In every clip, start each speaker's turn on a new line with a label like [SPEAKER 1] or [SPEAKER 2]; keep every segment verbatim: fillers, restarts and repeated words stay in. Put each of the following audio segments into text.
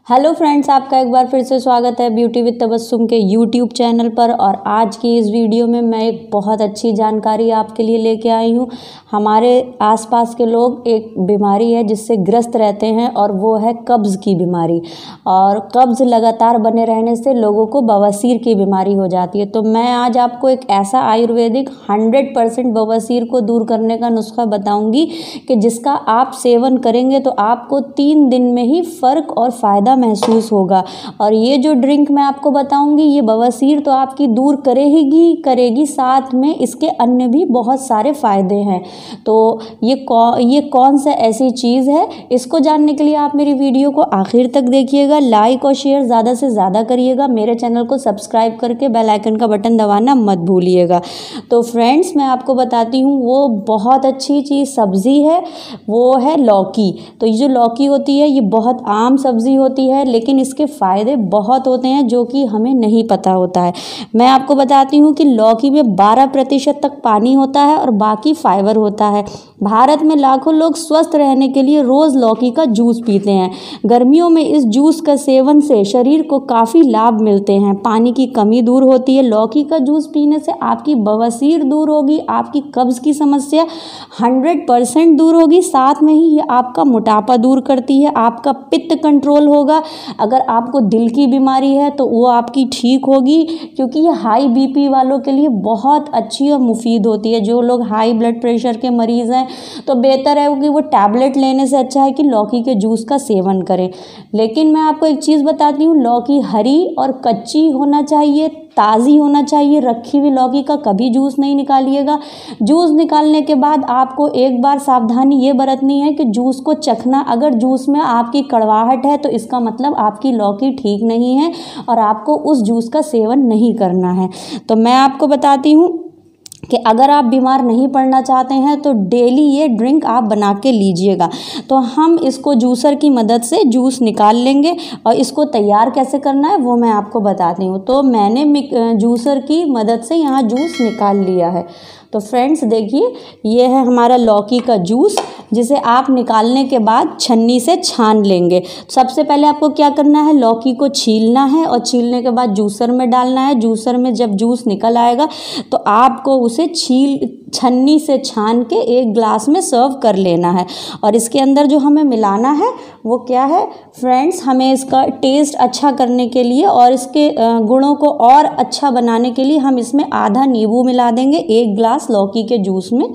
[SPEAKER 1] Hello friends, आपका एक बार फिर से स्वागत है ब्यूटी विद तबस्सुम के यूट्यूब चैनल पर। और आज की इस वीडियो में मैं एक बहुत अच्छी जानकारी आपके लिए लेके आई हूँ। हमारे आसपास के लोग एक बीमारी है जिससे ग्रस्त रहते हैं और वो है कब्ज़ की बीमारी। और कब्ज़ लगातार बने रहने से लोगों को बवासीर की बीमारी हो जाती है। तो मैं आज आपको एक ऐसा आयुर्वेदिक हंड्रेड परसेंट बवासीर को दूर करने का नुस्खा बताऊँगी कि जिसका आप सेवन करेंगे तो आपको तीन दिन में ही फ़र्क और फ़ायदा महसूस होगा। और ये जो ड्रिंक मैं आपको बताऊंगी ये बवासीर तो आपकी दूर करेगी करेगी साथ में इसके अन्य भी बहुत सारे फ़ायदे हैं। तो ये कौन ये कौन सा ऐसी चीज़ है, इसको जानने के लिए आप मेरी वीडियो को आखिर तक देखिएगा। लाइक और शेयर ज़्यादा से ज़्यादा करिएगा। मेरे चैनल को सब्सक्राइब करके बेल आइकन का बटन दबाना मत भूलिएगा। तो फ्रेंड्स, मैं आपको बताती हूँ वो बहुत अच्छी चीज़ सब्ज़ी है, वो है लौकी। तो ये जो लौकी होती है ये बहुत आम सब्ज़ी होती है, लेकिन इसके फ़ायदे बहुत होते हैं जो कि हमें नहीं पता होता है। मैं आपको बताती हूँ कि लौकी में बारह प्रतिशत तक पानी होता है और बाकी फाइबर होता है। भारत में लाखों लोग स्वस्थ रहने के लिए रोज़ लौकी का जूस पीते हैं। गर्मियों में इस जूस का सेवन से शरीर को काफ़ी लाभ मिलते हैं। पानी की कमी दूर होती है। लौकी का जूस पीने से आपकी बवासीर दूर होगी, आपकी कब्ज़ की समस्या हंड्रेड परसेंट दूर होगी। साथ में ही ये आपका मोटापा दूर करती है, आपका पित्त कंट्रोल होगा। अगर आपको दिल की बीमारी है तो वो आपकी ठीक होगी, क्योंकि ये हाई बीपी वालों के लिए बहुत अच्छी और मुफीद होती है। जो लोग हाई ब्लड प्रेशर के मरीज़ हैं तो बेहतर है कि वो टैबलेट लेने से अच्छा है कि लौकी के जूस का सेवन करें। लेकिन मैं आपको एक चीज़ बताती हूँ, लौकी हरी और कच्ची होना चाहिए, ताज़ी होना चाहिए। रखी हुई लौकी का कभी जूस नहीं निकालिएगा। जूस निकालने के बाद आपको एक बार सावधानी ये बरतनी है कि जूस को चखना। अगर जूस में आपकी कड़वाहट है तो इसका मतलब आपकी लौकी ठीक नहीं है और आपको उस जूस का सेवन नहीं करना है। तो मैं आपको बताती हूँ कि अगर आप बीमार नहीं पड़ना चाहते हैं तो डेली ये ड्रिंक आप बना के लीजिएगा। तो हम इसको जूसर की मदद से जूस निकाल लेंगे और इसको तैयार कैसे करना है वो मैं आपको बताती हूँ। तो मैंने जूसर की मदद से यहाँ जूस निकाल लिया है। तो फ्रेंड्स देखिए, ये है हमारा लौकी का जूस, जिसे आप निकालने के बाद छन्नी से छान लेंगे। सबसे पहले आपको क्या करना है, लौकी को छीलना है और छीलने के बाद जूसर में डालना है। जूसर में जब जूस निकल आएगा तो आपको उसे छील छन्नी से छान के एक ग्लास में सर्व कर लेना है। और इसके अंदर जो हमें मिलाना है वो क्या है फ्रेंड्स, हमें इसका टेस्ट अच्छा करने के लिए और इसके गुणों को और अच्छा बनाने के लिए हम इसमें आधा नींबू मिला देंगे एक ग्लास लौकी के जूस में।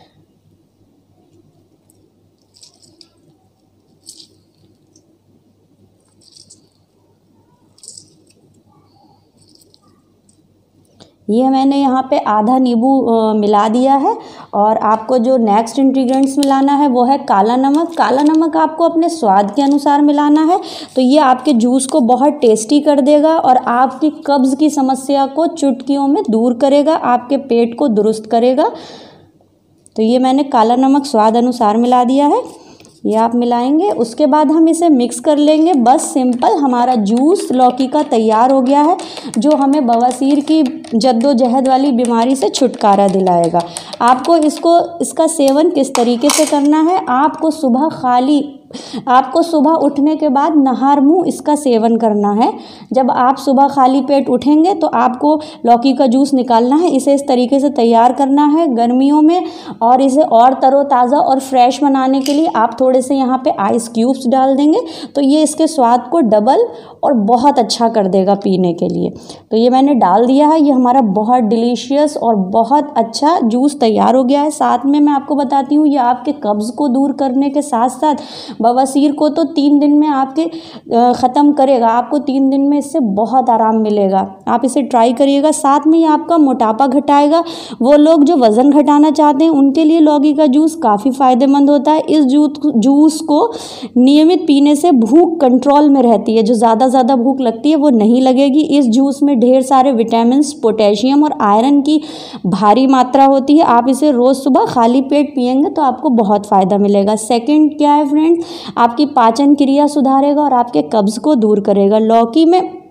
[SPEAKER 1] ये मैंने यहाँ पे आधा नींबू मिला दिया है। और आपको जो नेक्स्ट इंग्रेडिएंट्स मिलाना है वो है काला नमक। काला नमक आपको अपने स्वाद के अनुसार मिलाना है। तो ये आपके जूस को बहुत टेस्टी कर देगा और आपकी कब्ज़ की समस्या को चुटकियों में दूर करेगा, आपके पेट को दुरुस्त करेगा। तो ये मैंने काला नमक स्वाद अनुसार मिला दिया है, ये आप मिलाएंगे। उसके बाद हम इसे मिक्स कर लेंगे। बस सिंपल हमारा जूस लौकी का तैयार हो गया है, जो हमें बवासीर की जद्दोजहद वाली बीमारी से छुटकारा दिलाएगा। आपको इसको इसका सेवन किस तरीके से करना है, आपको सुबह खाली आपको सुबह उठने के बाद नहार मुँह इसका सेवन करना है। जब आप सुबह खाली पेट उठेंगे तो आपको लौकी का जूस निकालना है, इसे इस तरीके से तैयार करना है गर्मियों में। और इसे और तरोताज़ा और फ्रेश बनाने के लिए आप थोड़े से यहाँ पे आइस क्यूब्स डाल देंगे तो ये इसके स्वाद को डबल और बहुत अच्छा कर देगा पीने के लिए। तो ये मैंने डाल दिया है। ये हमारा बहुत डिलीशियस और बहुत अच्छा जूस तैयार हो गया है। साथ में मैं आपको बताती हूँ, ये आपके कब्ज़ को दूर करने के साथ साथ बवासीर को तो तीन दिन में आपके ख़त्म करेगा। आपको तीन दिन में इससे बहुत आराम मिलेगा। आप इसे ट्राई करिएगा। साथ में ये आपका मोटापा घटाएगा। वो लोग जो वज़न घटाना चाहते हैं उनके लिए लौकी का जूस काफ़ी फ़ायदेमंद होता है। इस जूस को नियमित पीने से भूख कंट्रोल में रहती है। जो ज़्यादा ज़्यादा भूख लगती है वो नहीं लगेगी। इस जूस में ढेर सारे विटामिन, पोटेशियम और आयरन की भारी मात्रा होती है। आप इसे रोज़ सुबह खाली पेट पिएंगे तो आपको बहुत फ़ायदा मिलेगा। सेकंड क्या है फ्रेंड्स, आपकी पाचन क्रिया सुधारेगा और आपके कब्ज़ को दूर करेगा। लौकी में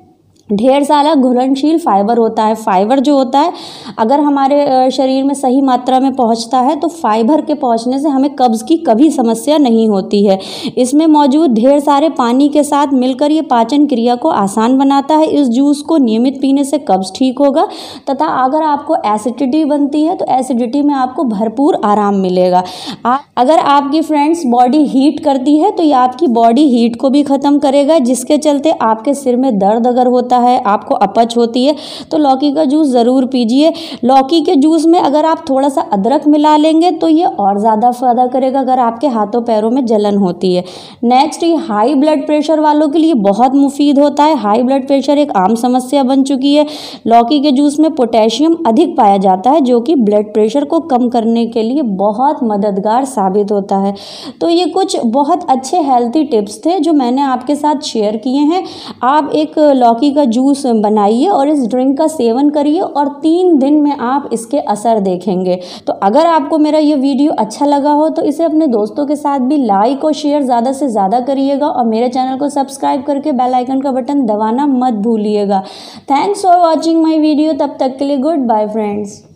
[SPEAKER 1] ढेर सारा घुलनशील फाइबर होता है। फाइबर जो होता है अगर हमारे शरीर में सही मात्रा में पहुंचता है तो फाइबर के पहुंचने से हमें कब्ज़ की कभी समस्या नहीं होती है। इसमें मौजूद ढेर सारे पानी के साथ मिलकर ये पाचन क्रिया को आसान बनाता है। इस जूस को नियमित पीने से कब्ज़ ठीक होगा तथा अगर आपको एसिडिटी बनती है तो एसिडिटी में आपको भरपूर आराम मिलेगा। आ, अगर आपकी फ्रेंड्स बॉडी हीट करती है तो ये आपकी बॉडी हीट को भी ख़त्म करेगा, जिसके चलते आपके सिर में दर्द अगर होता है, आपको अपच होती है, तो लौकी का जूस ज़रूर पीजिए। लौकी के जूस में अगर आप थोड़ा सा अदरक मिला लेंगे तो ये और ज़्यादा फ़ायदा करेगा अगर आपके हाथों पैरों में जलन होती है। नेक्स्ट, ये हाई ब्लड प्रेशर वालों के लिए बहुत मुफीद होता है। हाई ब्लड प्रेशर एक आम समस्या बन चुकी है। लौकी के जूस में पोटेशियम अधिक पाया जाता है जो कि ब्लड प्रेशर को कम करने के लिए बहुत मददगार साबित होता है। तो ये कुछ बहुत अच्छे हेल्थी टिप्स थे जो मैंने आपके साथ शेयर किए हैं। आप एक लौकी का जूस बनाइए और इस ड्रिंक का सेवन करिए और तीन दिन में आप इसके असर देखेंगे। तो अगर आपको मेरा ये वीडियो अच्छा लगा हो तो इसे अपने दोस्तों के साथ भी लाइक और शेयर ज़्यादा से ज़्यादा करिएगा और मेरे चैनल को सब्सक्राइब करके बेल आइकन का बटन दबाना मत भूलिएगा। Thanks for watching my video. तब तक के लिए गुड बाय फ्रेंड्स।